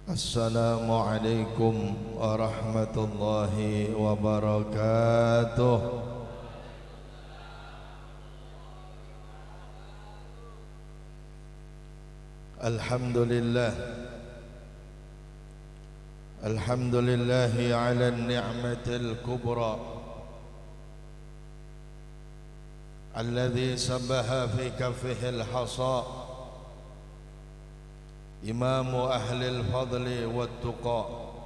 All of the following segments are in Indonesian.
Assalamualaikum warahmatullahi wabarakatuh. Alhamdulillah, alhamdulillahi ala ni'matil kubra alladhi sabaha fi kaffihi al-hasa imamu ahlil fadli wat-tuqa.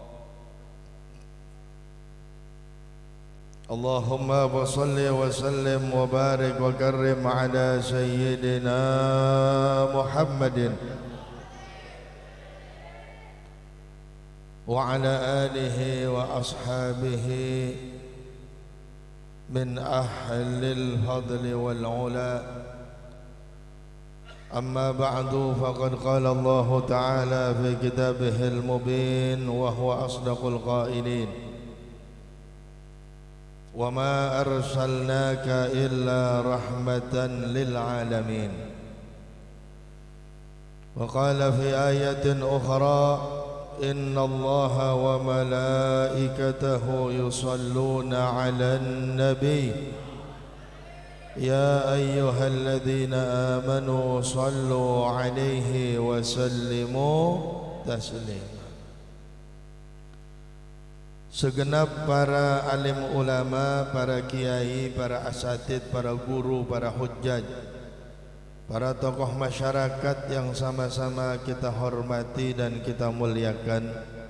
Allahumma salli wa sallim wa barik wa karrim ala sayyidina Muhammadin wa ala alihi wa ashabihi min ahlil fadli wal-ula. أما بعد فقد قال الله تعالى في كتابه المبين وهو أصدق القائلين وما أرسلناك إلا رحمة للعالمين. وقال في آية أخرى إن الله وملائكته يصلون على النبي يا أيها الذين آمنوا صلوا عليه وسلموا تسليما. Segenap para alim ulama, para kiai, para asatid, para guru, para hujjaj, para tokoh masyarakat yang sama-sama kita hormati dan kita muliakan.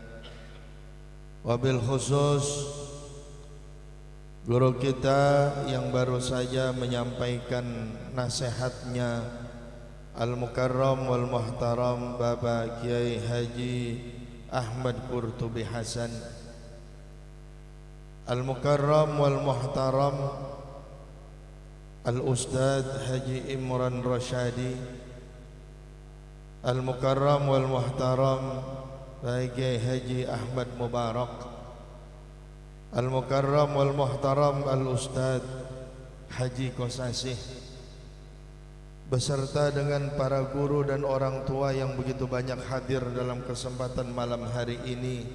Wabil khusus guru kita yang baru saja menyampaikan nasihatnya, Al-Mukarram wal Muhtaram Bapak Kiai Haji Ahmad Qurtubi Hasan, Al-Mukarram wal Muhtaram Al-Ustadz Haji Imran Rashadi, Al-Mukarram wal Muhtaram Bapak Kiai Haji Ahmad Mubarak, Al-Mukarram wal Muhtaram Al-Ustadz Haji Kosasih, beserta dengan para guru dan orang tua yang begitu banyak hadir dalam kesempatan malam hari ini.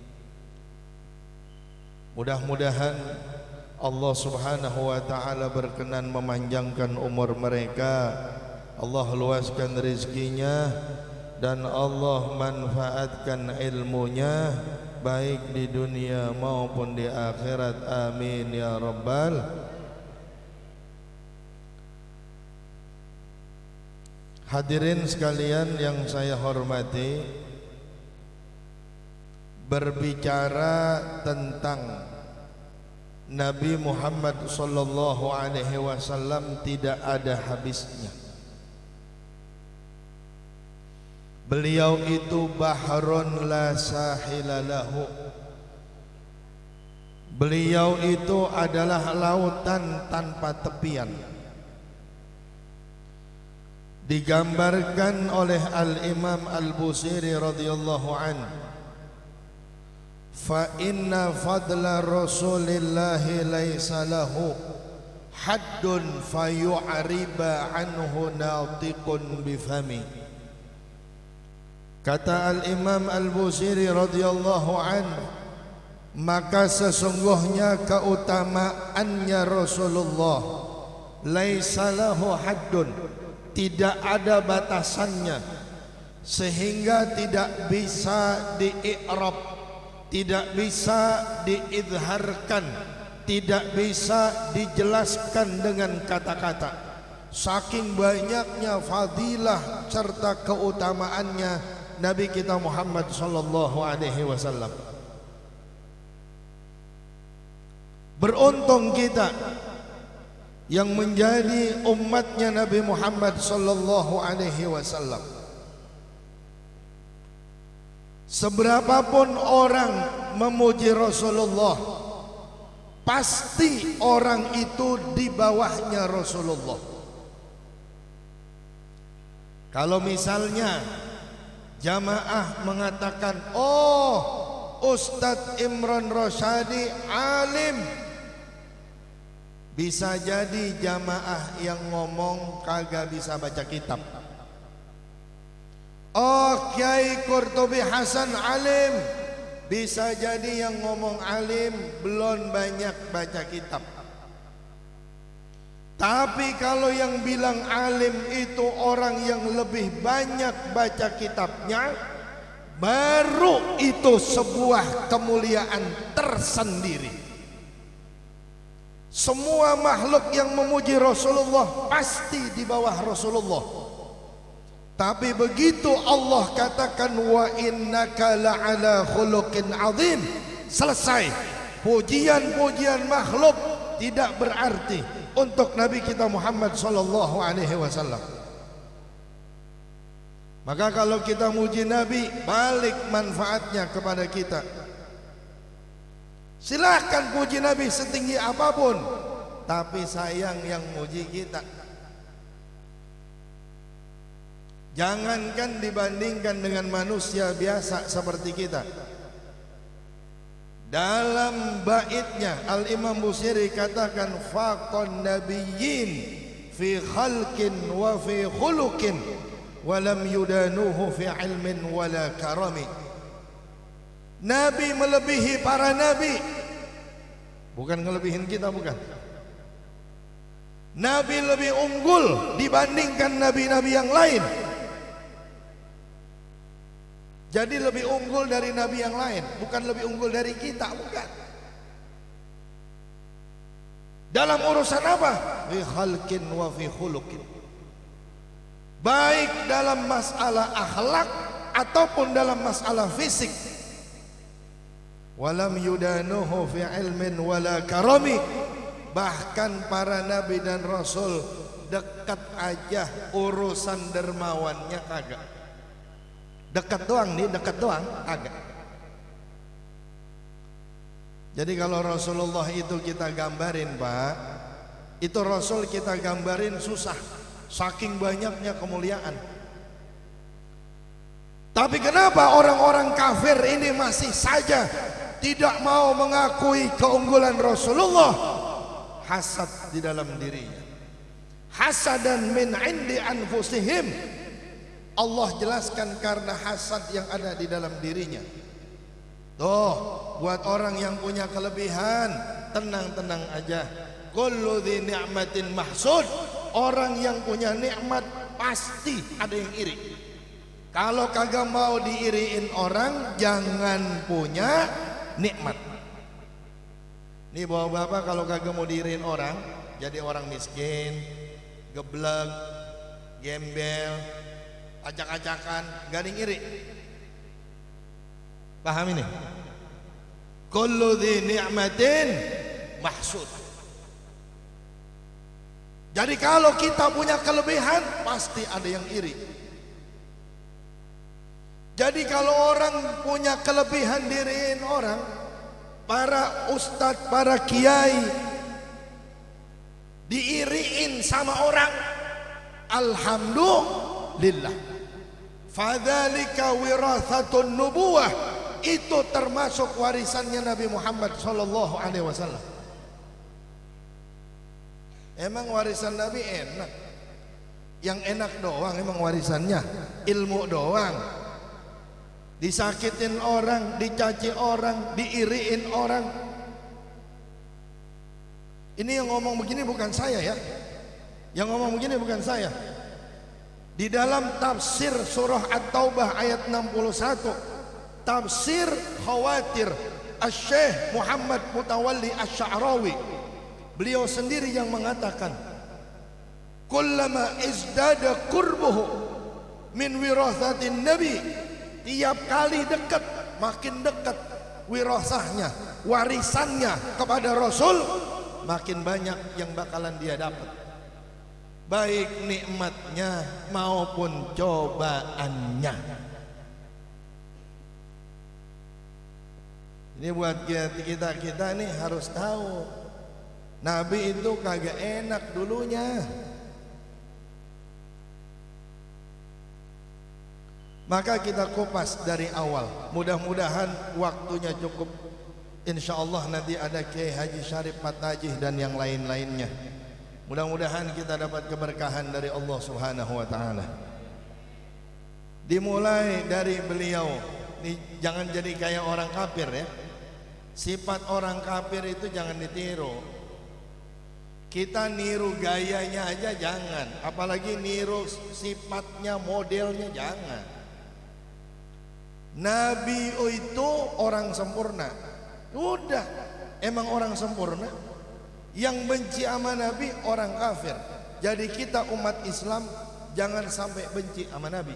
Mudah-mudahan Allah subhanahu wa ta'ala berkenan memanjangkan umur mereka, Allah luaskan rezekinya, dan Allah manfaatkan ilmunya baik di dunia maupun di akhirat. Amin ya rabbal. Hadirin sekalian yang saya hormati, berbicara tentang Nabi Muhammad sallallahu alaihi wasallam tidak ada habisnya. Beliau itu bahrun la sahilalahu. Beliau itu adalah lautan tanpa tepian. Digambarkan oleh Al-Imam Al-Busiri radhiyallahu anhu, fa inna fadla rasulillahi laisa lahu haddun fayu'riba anhu natiqun bifami. Kata Al-Imam Al-Busiri radhiyallahu anhu, maka sesungguhnya keutamaannya Rasulullah laisa lahu haddun, tidak ada batasannya, sehingga tidak bisa dii'rab, tidak bisa diizharkan, tidak bisa dijelaskan dengan kata-kata. Saking banyaknya fadilah serta keutamaannya Nabi kita Muhammad sallallahu alaihi wasallam. Beruntung kita yang menjadi umatnya Nabi Muhammad sallallahu alaihi wasallam. Seberapapun orang memuji Rasulullah, pasti orang itu di bawahnya Rasulullah. Kalau misalnya jamaah mengatakan, oh Ustadz Imran Rashadi alim, bisa jadi jamaah yang ngomong kagak bisa baca kitab. Oh, Kiai Qurtubi Hasan alim. Bisa jadi yang ngomong alim belum banyak baca kitab. Tapi kalau yang bilang alim itu orang yang lebih banyak baca kitabnya, baru itu sebuah kemuliaan tersendiri. Semua makhluk yang memuji Rasulullah pasti di bawah Rasulullah. Tapi begitu Allah katakan wa innaka la'ala khuluqin azim, selesai. Pujian-pujian makhluk tidak berarti untuk Nabi kita Muhammad sallallahu alaihi wasallam. Maka kalau kita muji Nabi, balik manfaatnya kepada kita. Silahkan puji Nabi setinggi apapun, tapi sayang yang muji kita. Jangankan dibandingkan dengan manusia biasa seperti kita. Dalam baitnya Al-Imam Busiri katakan faqan nabiyyin fi khalqin wa fi khuluqin wa lam yudanuhu fi ilmin wala karami. Nabi melebihi para nabi. Bukan ngelebihin kita, bukan. Nabi lebih unggul dibandingkan nabi-nabi yang lain. Jadi lebih unggul dari nabi yang lain, bukan lebih unggul dari kita, bukan. Dalam urusan apa? Fi khalqin wa fi khuluqin. Baik dalam masalah akhlak ataupun dalam masalah fisik. Walam yudanuhu fi ilmin wala karami. Bahkan para nabi dan rasul dekat aja urusan dermawannya kagak. Dekat doang nih, dekat doang agak. Jadi kalau Rasulullah itu kita gambarin, Pak, itu Rasul kita gambarin susah, saking banyaknya kemuliaan. Tapi kenapa orang-orang kafir ini masih saja tidak mau mengakui keunggulan Rasulullah? Hasad di dalam dirinya. Hasadan min indi anfusihim. Allah jelaskan karena hasad yang ada di dalam dirinya. Tuh, buat orang yang punya kelebihan, tenang-tenang aja. Kullu dzi ni'matin mahsud. Orang yang punya nikmat pasti ada yang iri. Kalau kagak mau diiriin orang, jangan punya nikmat. Nih bapak-bapak, kalau kagak mau diiriin orang, jadi orang miskin, geblek, gembel, acak-acakan, gak ada yang iri. Paham ini? Kullu dzi ni'matin mahsud. Jadi kalau kita punya kelebihan, pasti ada yang iri. Jadi kalau orang punya kelebihan diriin orang, para ustadz, para kiai diiriin sama orang, alhamdulillah. Fadzalika wirathatun nubuwah. Itu termasuk warisannya Nabi Muhammad sallallahu alaihi wasallam. Emang warisan Nabi enak? Yang enak doang emang warisannya, ilmu doang. Disakitin orang, dicaci orang, diiriin orang. Ini yang ngomong begini bukan saya ya. Yang ngomong begini bukan saya. Di dalam tafsir surah At-Taubah ayat 61, tafsir khawatir Asy-Syaikh Muhammad Mutawalli Asy-Sya'rawi, beliau sendiri yang mengatakan, kullama izdada qurbuhu min wirathatin nabi, tiap kali dekat, makin dekat wirasahnya, warisannya kepada Rasul, makin banyak yang bakalan dia dapat, baik nikmatnya maupun cobaannya. Ini buat kita nih harus tahu, Nabi itu kagak enak dulunya. Maka kita kupas dari awal. Mudah-mudahan waktunya cukup. Insya Allah nanti ada Kiai Haji Syarif Matajih dan yang lain-lainnya. Mudah-mudahan kita dapat keberkahan dari Allah Subhanahu wa ta'ala. Dimulai dari beliau. Ini jangan jadi kayak orang kafir ya. Sifat orang kafir itu jangan ditiru. Kita niru gayanya aja jangan, apalagi niru sifatnya, modelnya jangan. Nabi itu orang sempurna. Udah, emang orang sempurna. Yang benci sama Nabi orang kafir. Jadi kita umat Islam jangan sampai benci sama Nabi.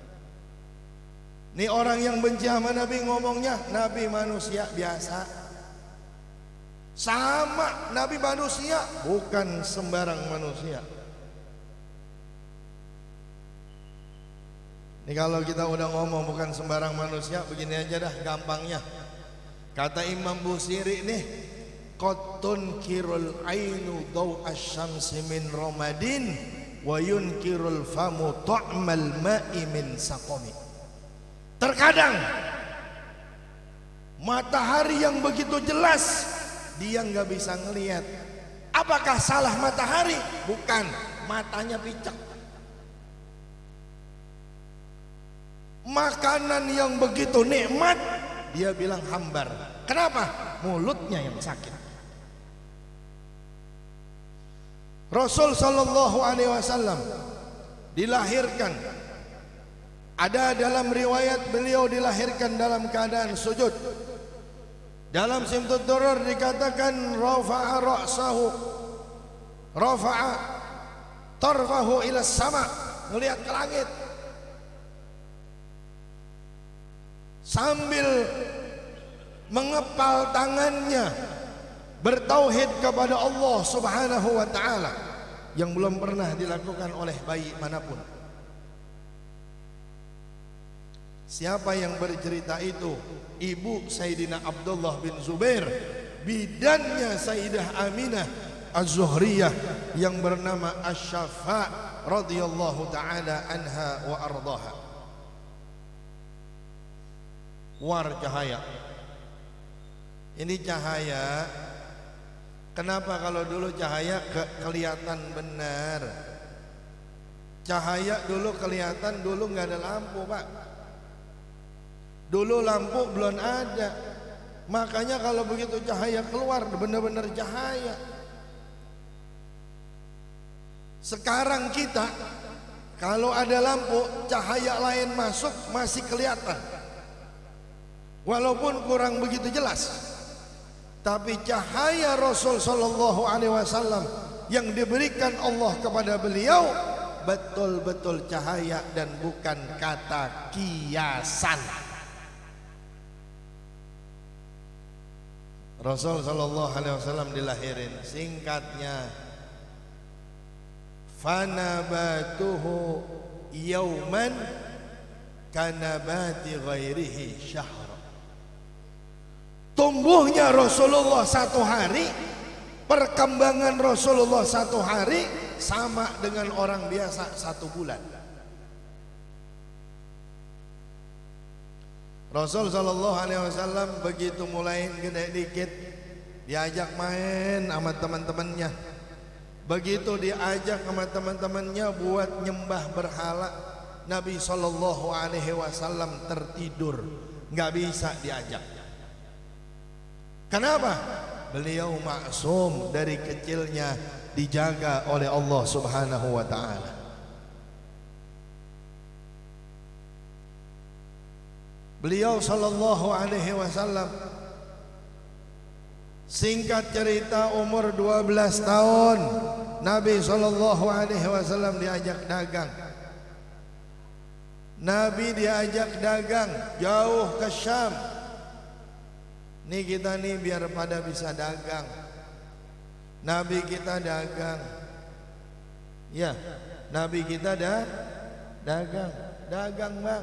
Nih orang yang benci sama Nabi ngomongnya Nabi manusia biasa. Sama, Nabi manusia bukan sembarang manusia. Ini kalau kita udah ngomong bukan sembarang manusia, begini aja dah gampangnya. Kata Imam Busiri nih, qatun kirul ainu daw asyamsi min ramadin wa yunkirul famu ta'mal ma'i min saqami. Terkadang matahari yang begitu jelas dia nggak bisa ngelihat. Apakah salah matahari? Bukan, matanya picek. Makanan yang begitu nikmat dia bilang hambar. Kenapa? Mulutnya yang sakit. Rasul sallallahu alaihi wasallam dilahirkan, ada dalam riwayat beliau dilahirkan dalam keadaan sujud. Dalam Simtut Durur dikatakan rafa'a ra'sahu, rafa'a tarfahu ila sama, melihat ke langit sambil mengepal tangannya bertauhid kepada Allah Subhanahu wa taala yang belum pernah dilakukan oleh bayi manapun. Siapa yang bercerita itu? Ibu Sayyidina Abdullah bin Zubair, bidannya Sayyidah Aminah Az-Zuhriyah yang bernama Asy-Syafa' radhiyallahu taala anha wa ardhaha. War cahaya. Ini cahaya. Kenapa kalau dulu cahaya kelihatan benar? Cahaya dulu kelihatan, dulu nggak ada lampu, Pak. Dulu lampu belum ada. Makanya kalau begitu cahaya keluar benar-benar cahaya. Sekarang kita kalau ada lampu, cahaya lain masuk masih kelihatan. Walaupun kurang begitu jelas. Tapi cahaya Rasul sallallahu alaihi wasallam yang diberikan Allah kepada beliau betul-betul cahaya dan bukan kata kiasan. Rasul sallallahu alaihi wasallam dilahirin, singkatnya fanabatuhu yauman kanabati ghairihi syahr. Tumbuhnya Rasulullah satu hari, perkembangan Rasulullah satu hari sama dengan orang biasa satu bulan. Rasul sallallahu alaihi wasallam begitu mulai gede dikit diajak main sama teman-temannya. Begitu diajak sama teman-temannya buat nyembah berhala, Nabi sallallahu alaihi wasallam tertidur, nggak bisa diajak. Kenapa? Beliau maksum, dari kecilnya dijaga oleh Allah Subhanahu wa taala. Beliau sallallahu alaihi wasallam, singkat cerita, umur 12 tahun Nabi sallallahu alaihi wasallam diajak dagang. Nabi diajak dagang jauh ke Syam. Nih kita nih biar pada bisa dagang. Nabi kita dagang. Ya, Nabi kita dagang. Dagang, Bang.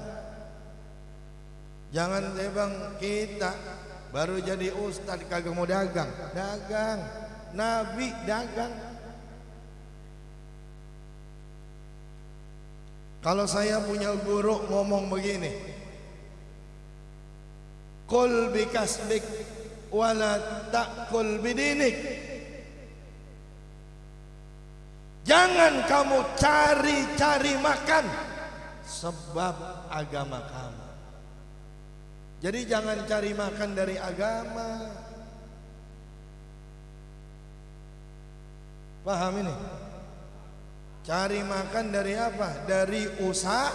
Jangan bang, kita baru jadi ustad kagak mau dagang. Dagang. Nabi dagang. Kalau saya punya guru ngomong begini, qul bikasbik wala ta'kul bidinik. Jangan kamu cari-cari makan sebab agama kamu. Jadi jangan cari makan dari agama. Paham ini? Cari makan dari apa? Dari usaha.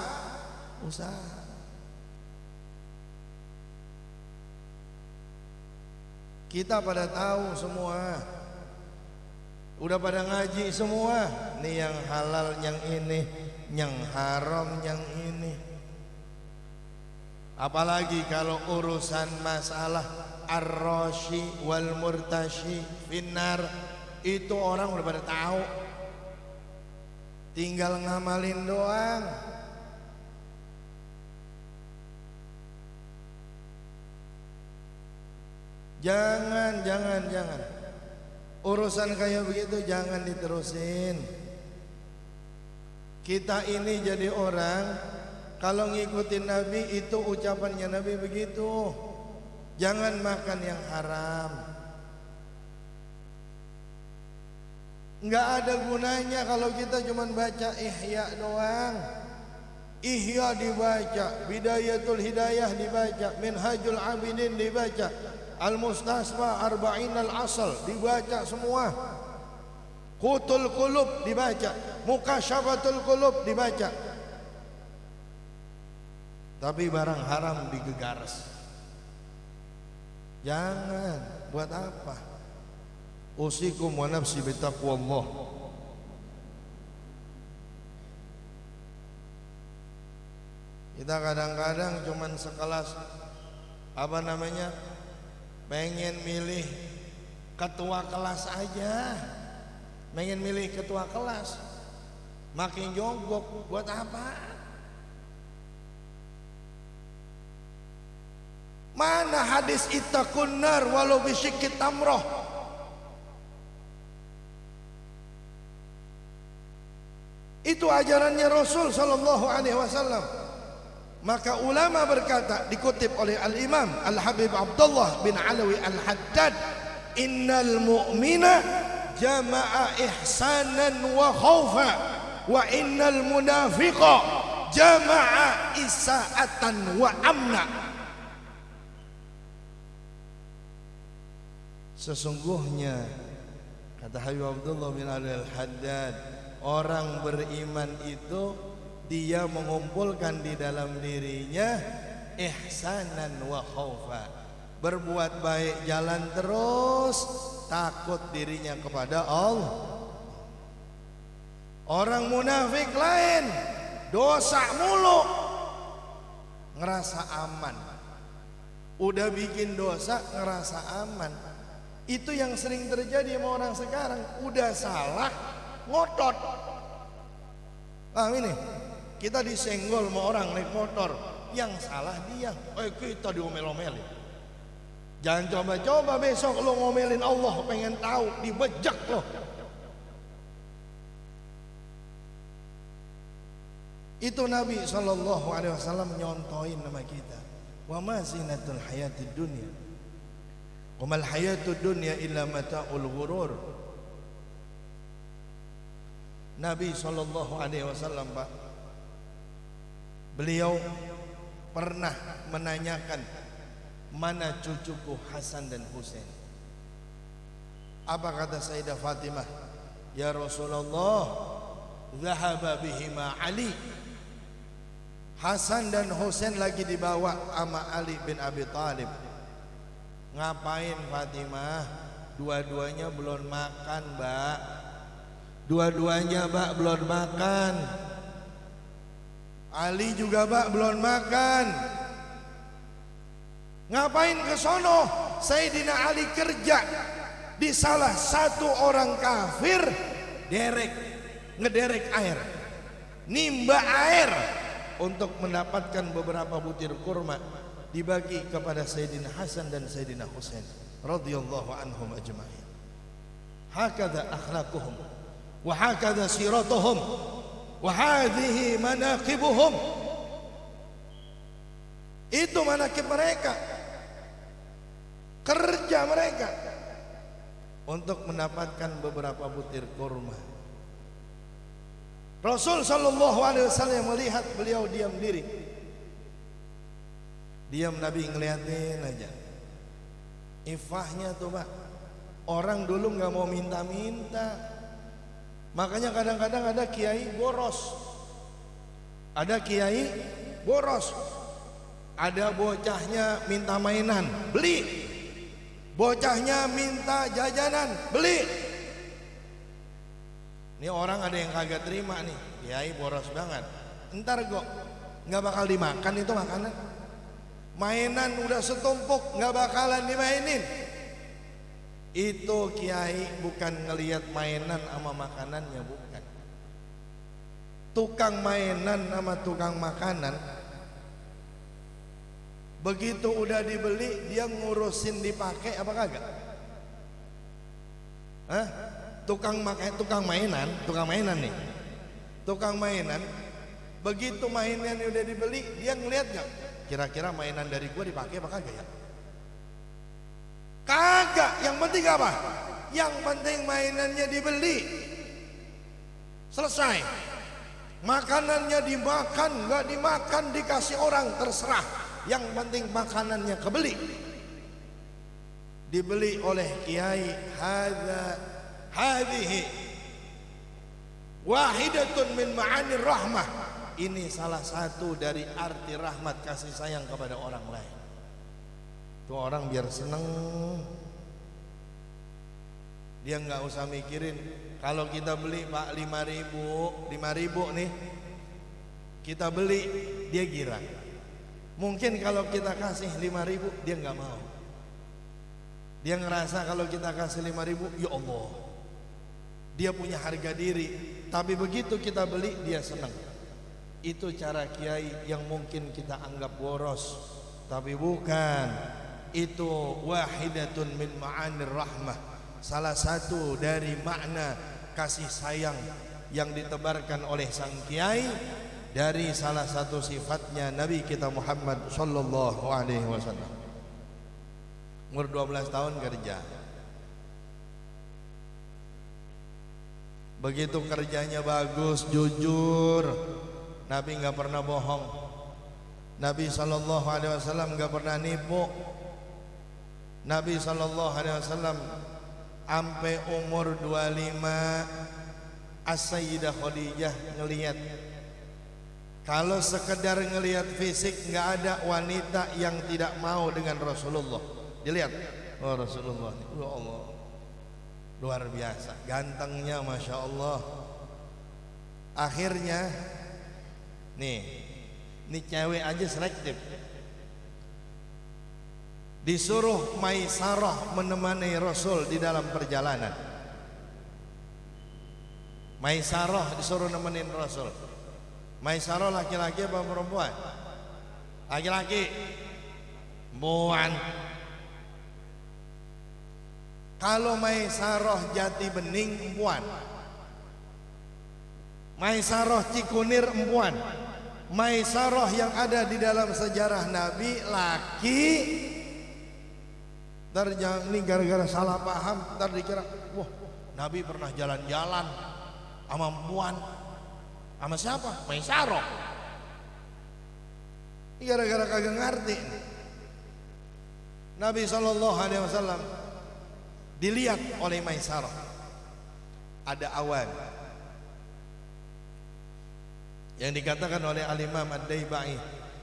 Kita pada tahu semua. Udah pada ngaji semua. Nih yang halal yang ini, yang haram yang ini. Apalagi kalau urusan masalah ar-rashi wal murtashi finnar, itu orang udah pada tahu. Tinggal ngamalin doang. Jangan. Urusan kayak begitu jangan diterusin. Kita ini jadi orang, kalau ngikutin Nabi itu ucapannya Nabi begitu. Jangan makan yang haram. Nggak ada gunanya kalau kita cuma baca Ihya doang. Ihya dibaca, Bidayatul Hidayah dibaca, Minhajul Abidin dibaca, Al-Mustasfa Arba'in Al-Asal dibaca semua, Qutul Qulub dibaca, Mukasyafatul Qulub dibaca. Tapi barang haram digegares. Jangan. Buat apa? Usikum wa nafsi bitaqwallah. Kita kadang-kadang cuman sekelas pengen milih ketua kelas aja. Pengen milih ketua kelas, makin jongkok. Buat apa? Mana hadis ittaqun nar walau bisyikki tamroh? Itu ajarannya Rasul sallallahu alaihi wasallam. Maka ulama berkata, dikutip oleh Al-Imam Al-Habib Abdullah bin Alawi Al-Haddad, innal mu'mina jama'a ihsanan wa khawfa wa innal munafiqa jama'a isa'atan wa amna. Sesungguhnya, kata Habib Abdullah bin Alawi Al-Haddad, orang beriman itu dia mengumpulkan di dalam dirinya ihsanan wa khaufa, berbuat baik jalan terus, takut dirinya kepada Allah. Orang munafik lain, dosa mulu, ngerasa aman. Udah bikin dosa ngerasa aman. Itu yang sering terjadi sama orang sekarang. Udah salah ngotot. Ini kita disenggol sama orang naik motor, yang salah dia. Kita diomel-omelin. Jangan coba-coba besok lo ngomelin Allah, pengen tahu, dibejek lo. Itu Nabi SAW nyontoin nama kita. Wa ma zinatul hayatid dunya, wa mal hayatud dunya illa mata'ul ghurur. Nabi SAW, Pak, beliau pernah menanyakan, mana cucuku Hasan dan Husain? Apa kata Sayyidah Fatimah? Ya Rasulullah, zahaba bihima Ali. Hasan dan Husain lagi dibawa sama Ali bin Abi Thalib. Ngapain Fatimah? Dua-duanya belum makan, Mbak. Dua-duanya, Mbak, belum makan. Ali juga, Mbak, belum makan. Ngapain ke sono? Sayyidina Ali kerja di salah satu orang kafir, ngederek air, nimba air untuk mendapatkan beberapa butir kurma, dibagi kepada Sayyidina Hasan dan Sayyidina Husain radhiyallahu anhum ajma'in. Hakadha akhlaquhum wa hakadha siratuhum wa hadhihi manaqibuhum. Itu manaqib mereka, kerja mereka untuk mendapatkan beberapa butir kurma. Rasul sallallahu alaihi wasallam melihat beliau diam diri. Diam, Nabi ngeliatin aja. Ifahnya tuh Pak, orang dulu nggak mau minta-minta. Makanya kadang-kadang ada kiai boros. Ada kiai boros. Ada bocahnya minta mainan, beli. Bocahnya minta jajanan, beli. Ini orang ada yang kagak terima nih, kiai boros banget. Ntar kok nggak bakal dimakan itu makanan. Mainan udah setumpuk nggak bakalan dimainin. Itu kiai bukan ngelihat mainan sama makanannya, bukan. Tukang mainan sama tukang makanan, begitu udah dibeli dia ngurusin dipakai apa kagak? Hah? Tukang mainan nih, tukang mainan, begitu mainan udah dibeli dia ngeliat nggak? Kira-kira mainan dari gua dipakai apa kagak ya? Kagak. Yang penting apa? Yang penting mainannya dibeli, selesai. Makanannya dimakan, nggak dimakan dikasih orang terserah. Yang penting makanannya kebeli. Dibeli oleh kiai. Hadhihi wahidatun min ma'anir rahmah. Ini salah satu dari arti rahmat, kasih sayang kepada orang lain. Tuh orang biar seneng, dia nggak usah mikirin. Kalau kita beli Pak 5.000 nih, kita beli, dia girang. Mungkin kalau kita kasih 5.000 dia nggak mau. Dia ngerasa kalau kita kasih 5.000, ya Allah, dia punya harga diri. Tapi begitu kita beli dia senang. Itu cara kiai yang mungkin kita anggap boros, tapi bukan. Itu wahidatun min ma'anir rahmah, salah satu dari makna kasih sayang yang ditebarkan oleh sang kiai dari salah satu sifatnya Nabi kita Muhammad sallallahu alaihi wasallam. Umur 12 tahun kerja. Begitu kerjanya bagus, jujur, Nabi nggak pernah bohong. Nabi sallallahu alaihi wasallam nggak pernah nipu. Nabi sallallahu alaihi wasallam sampai umur 25 As-Sayyidah Khadijah ngelihat, kalau sekedar ngelihat fisik nggak ada wanita yang tidak mau dengan Rasulullah. Dilihat, oh Rasulullah, ya Allah, luar biasa, gantengnya, masya Allah. Akhirnya, nih cewek aja selektif. Disuruh Maisarah menemani Rasul di dalam perjalanan. Maisarah disuruh nemenin Rasul. Maisarah laki-laki apa perempuan? Laki-laki. Perempuan. Kalau Maisarah Jati Bening perempuan. Maisarah Cikunir perempuan. Maisarah yang ada di dalam sejarah Nabi laki. Ntar ini gara-gara salah paham, ntar dikira, wah Nabi pernah jalan-jalan sama perempuan. Sama siapa? Maisarah. Ini gara-gara kagak ngerti. Nabi SAW dilihat oleh Maisarah. Ada awan yang dikatakan oleh Al-Imam Ad-Daibai,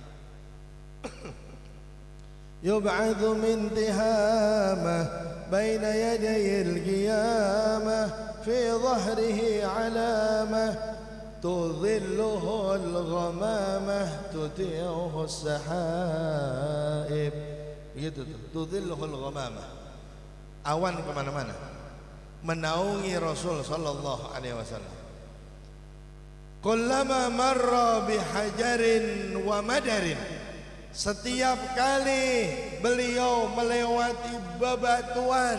yub'adhu min tihamah baina yadayil qiyamah fi dhahrihi alamah tudhilluhu al-ghamamah tuti'uhu as-sahaib. Begitu tuh, tudhilluhu al-ghamamah. Awan kemana-mana menaungi Rasul sallallahu alaihi wasallam. Kullama marra bihajarin wa madarin, setiap kali beliau melewati bebatuan,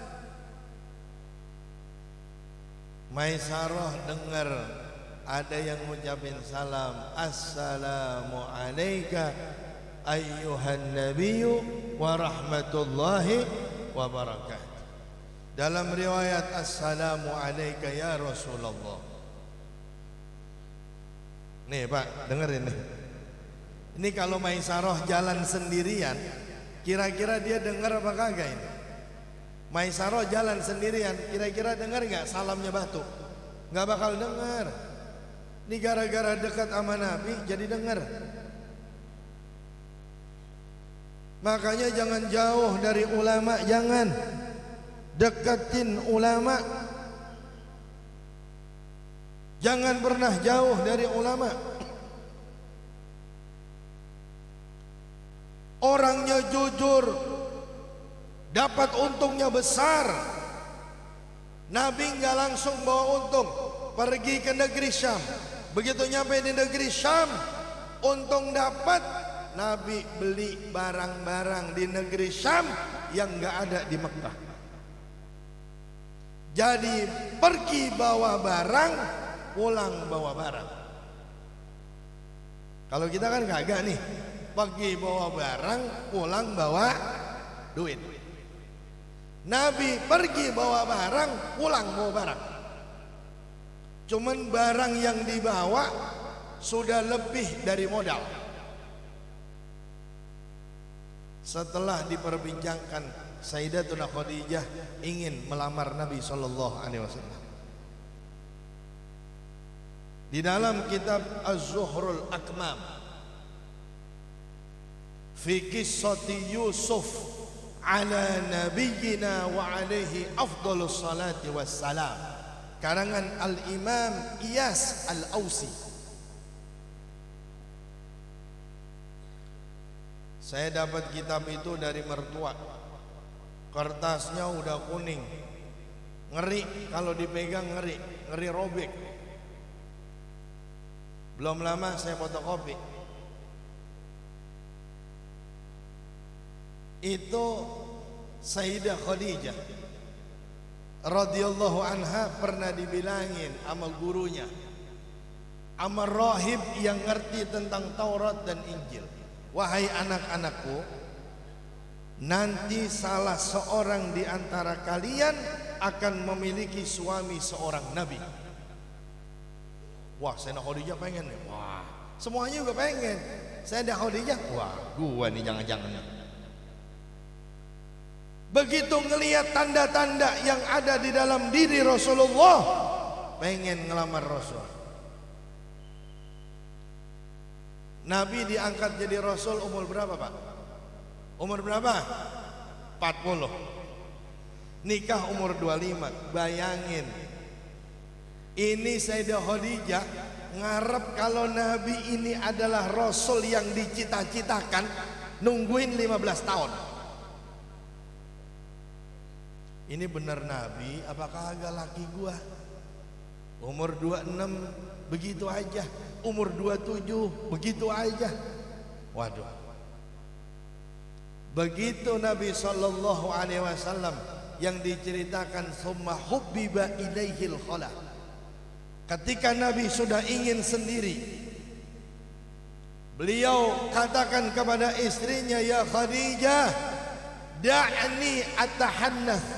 Maisarah dengar ada yang ngucapin salam, assalamu alayka ayyuhan nabiyyu wa rahmatullahi wa barakatuh. Dalam riwayat assalamu alayka ya Rasulullah. Nih Pak, dengerin nih. Ini kalau Maisaroh jalan sendirian, kira-kira dia dengar apa kagak ini? Maisaroh jalan sendirian, kira-kira dengar nggak salamnya batu? Nggak bakal dengar. Ini gara-gara dekat sama Nabi jadi dengar. Makanya jangan jauh dari ulama, jangan deketin ulama. Jangan pernah jauh dari ulama. Orangnya jujur, dapat untungnya besar. Nabi nggak langsung bawa untung, pergi ke negeri Syam. Begitu nyampe di negeri Syam, untung dapat. Nabi beli barang-barang di negeri Syam yang nggak ada di Mekah. Jadi pergi bawa barang, pulang bawa barang. Kalau kita kan kagak nih, pergi bawa barang, pulang bawa duit. Nabi pergi bawa barang, pulang bawa barang. Cuman barang yang dibawa sudah lebih dari modal. Setelah diperbincangkan, Sayyidatuna Khadijah ingin melamar Nabi Sallallahu Alaihi Wasallam. Di dalam kitab Az-Zuhrul Akmam fi qissati Yusuf ala nabiyyina wa alaihi afdhalus salati wassalam, karangan Al-Imam Iyas Al-Ausi. Saya dapat kitab itu dari mertua. Kertasnya udah kuning. Ngeri kalau dipegang, ngeri robek. Belum lama saya fotokopi. Itu Sayyidah Khadijah radhiyallahu anha pernah dibilangin sama gurunya, sama rahib yang ngerti tentang Taurat dan Injil, wahai anak-anakku, nanti salah seorang di antara kalian akan memiliki suami seorang nabi. Wah, Sayyidah Khadijah pengen nih. Wah, semuanya juga pengen. Sayyidah Khadijah, wah, gua nih jangan-jangan. Begitu ngelihat tanda-tanda yang ada di dalam diri Rasulullah, pengen ngelamar Rasul. Nabi diangkat jadi Rasul umur berapa Pak? Umur berapa? 40. Nikah umur 25. Bayangin, ini Sayyidah Khadijah ngarep kalau Nabi ini adalah Rasul yang dicita-citakan, nungguin 15 tahun. Ini benar Nabi apakah agak laki gua? Umur 26 begitu aja, umur 27 begitu aja. Waduh. Begitu Nabi sallallahu alaihi wasallam yang diceritakan summa hubbiba ilaihil khala. Ketika Nabi sudah ingin sendiri, beliau katakan kepada istrinya, ya Khadijah, da'ni atahannath,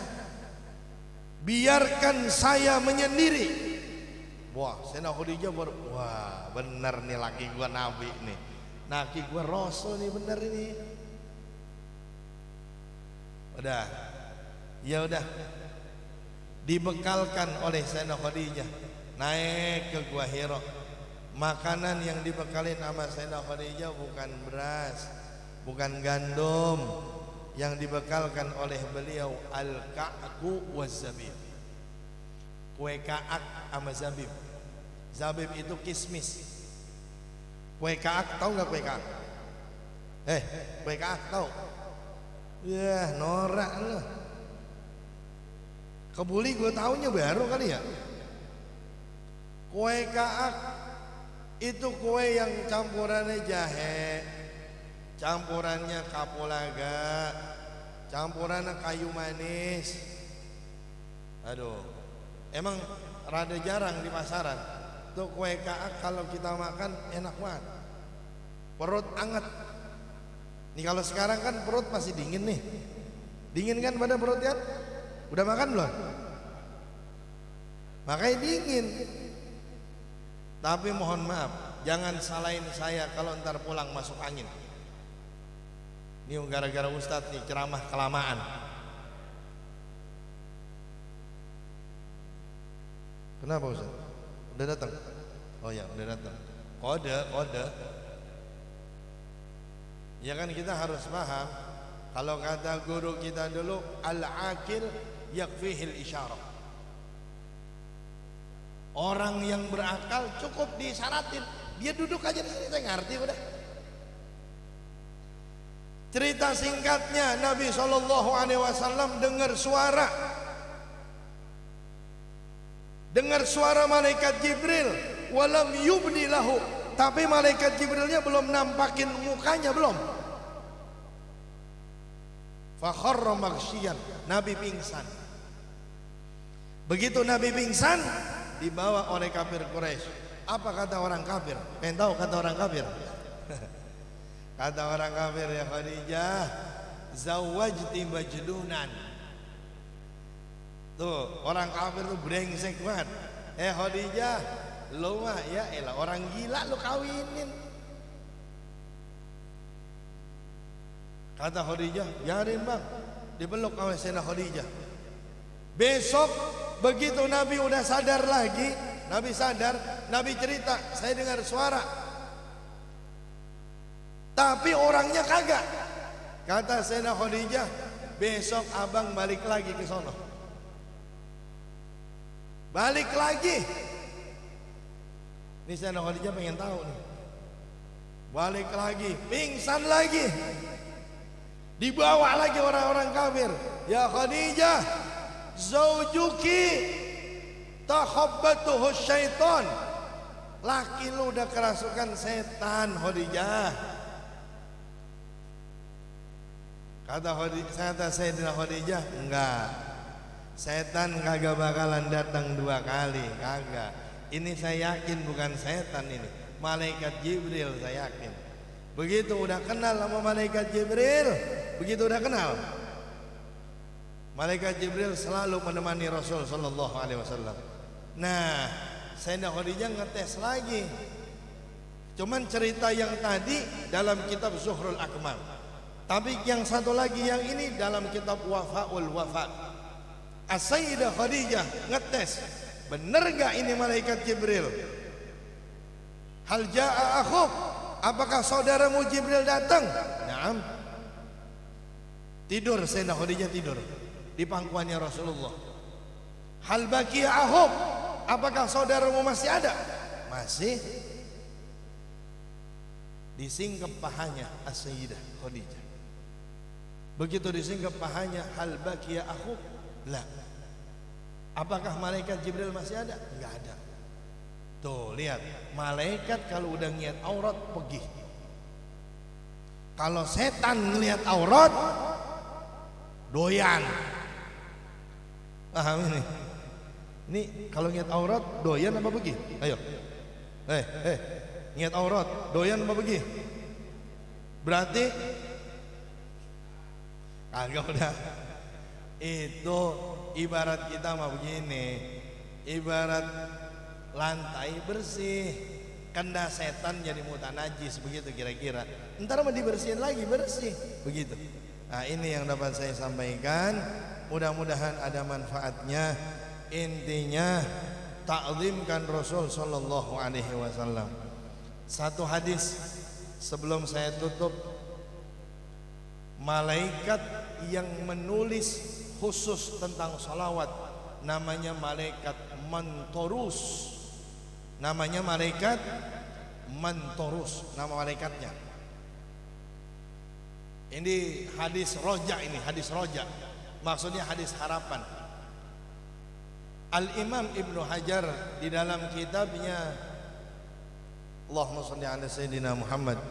biarkan saya menyendiri. Wah, Sayyidah Khadijah wah bener nih laki gua Nabi nih, laki gua Rasul nih, bener ini. Udah, ya udah, dibekalkan oleh Sayyidah Khadijah, naik ke Gua Hira. Makanan yang dibekalin sama Sayyidah Khadijah bukan beras, bukan gandum. Yang dibekalkan oleh beliau al-ka'ku waz-zabib, kue kaak sama zabib. Zabib itu kismis. Kue kaak tahu nggak kue kaak? Kue kaak tahu? Ya norak lu. Kebuli gue taunya baru kali ya. Kue kaak itu kue yang campurannya jahe, campurannya kapulaga, campurannya kayu manis. Aduh, emang rada jarang di pasaran. Tuh kue kaak kalau kita makan enak banget, perut anget. Nih kalau sekarang kan perut masih dingin nih, dingin kan pada perut kan? Udah makan belum? Makanya dingin. Tapi mohon maaf, jangan salahin saya kalau ntar pulang masuk angin. Ini gara-gara Ustadz nih ceramah kelamaan. Kenapa Ustadz? Udah datang? Oh ya, udah datang. Kode. Ya kan kita harus paham. Kalau kata guru kita dulu, al-aqil yakfihil isyarah. Orang yang berakal cukup disyaratin, dia duduk aja di sini, saya ngerti udah. Cerita singkatnya, Nabi SAW dengar suara malaikat Jibril, walam yubdi lahu, tapi malaikat Jibrilnya belum nampakin mukanya, belum. Fakharra maghsyian, Nabi pingsan. Begitu Nabi pingsan, dibawa oleh kafir Quraisy. Apa kata orang kafir? Pengen tahu kata orang kafir? Kata orang kafir, ya Khadijah, zawajti majnunan. Tuh, orang kafir tuh brengsek banget. Khadijah, lo mah ya elah orang gila lo kawinin. Kata Khadijah, biarin bang, dipeluk oleh Sayyidina Khadijah. Besok begitu Nabi udah sadar lagi, Nabi sadar, Nabi cerita, saya dengar suara, tapi orangnya kagak. Kata Sayyidina Khadijah, besok abang balik lagi ke sono. Balik lagi. Ini Sayyidina Khadijah pengen tahu nih. Balik lagi, pingsan lagi. Dibawa lagi orang-orang kafir. Ya Khadijah, zaujuki takhabbatuhu syaitan. Laki lu udah kerasukan setan, Khadijah. Kata Sayyidina Khadijah, enggak. Setan kagak bakalan datang 2 kali, kagak. Ini saya yakin bukan setan ini, malaikat Jibril, saya yakin. Begitu udah kenal sama malaikat Jibril, begitu udah kenal, malaikat Jibril selalu menemani Rasul sallallahu alaihi wasallam. Nah, Sayyidah Khadijah ngetes lagi. Cuman cerita yang tadi dalam kitab Zuhrul Akmal, tapi yang satu lagi yang ini dalam kitab Wafaul Wafa. As-Sayyidah Khadijah ngetes, bener gak ini malaikat Jibril? Hal ja'a akhuk, apakah saudaramu Jibril datang? Naam. Tidur Sayyidah Khadijah, tidur di pangkuannya Rasulullah. Hal baqiya akhuk, apakah saudaramu masih ada? Masih. Disingkap pahanya As-Sayyidah Khadijah. Begitu disingkap pahanya, hal baqiya akhuk, lah. Apakah malaikat Jibril masih ada? Enggak ada. Tuh lihat, malaikat kalau udah niat aurat pergi. Kalau setan ngelihat aurat doyan. Paham ini? Ini kalau niat aurat doyan apa pergi? Ayo. Niat aurat doyan apa pergi? Berarti kagak udah. Itu ibarat kita mah begini, ibarat lantai bersih, kena setan jadi mutanajis, begitu kira-kira. Ntar mau dibersihin lagi, bersih, begitu. Nah ini yang dapat saya sampaikan, mudah-mudahan ada manfaatnya. Intinya ta'zimkan Rasul sallallahu alaihi wasallam. Satu hadis sebelum saya tutup, malaikat yang menulis khusus tentang salawat namanya malaikat Mantorus. Namanya malaikat Mantorus, nama malaikatnya. Ini hadis roja, ini hadis roja, maksudnya hadis harapan. Al-Imam Ibnu Hajar di dalam kitabnya Allahumma sholli ala Sayyidina Muhammad,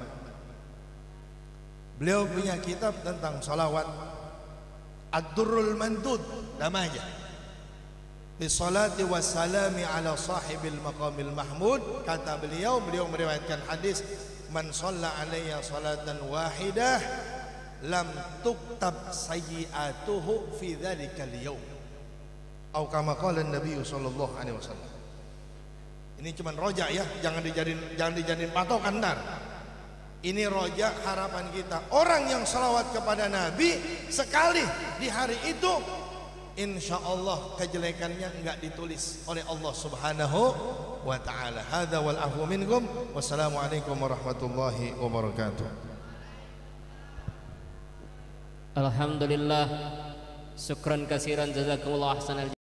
beliau punya kitab tentang salawat, Ad-Durrul Mandud namanya, fi salati wassalami ala sahibil maqamil mahmud. Kata beliau meriwayatkan hadis, man shalla alayya salatan wahidah lam tuktab sayyi'atuhu fi dzalikal yaum, atau kama qala Nabi sallallahu alaihi wasallam. Ini cuman roja ya, jangan dijadiin patokan ntar. Ini roja harapan kita. Orang yang salawat kepada Nabi sekali di hari itu, insya Allah kejelekannya enggak ditulis oleh Allah Subhanahu wa ta'ala. Hadza wal afu minkum. Wassalamualaikum warahmatullahi wabarakatuh. Alhamdulillah, syukran kasiran, jazakumullah ahsanal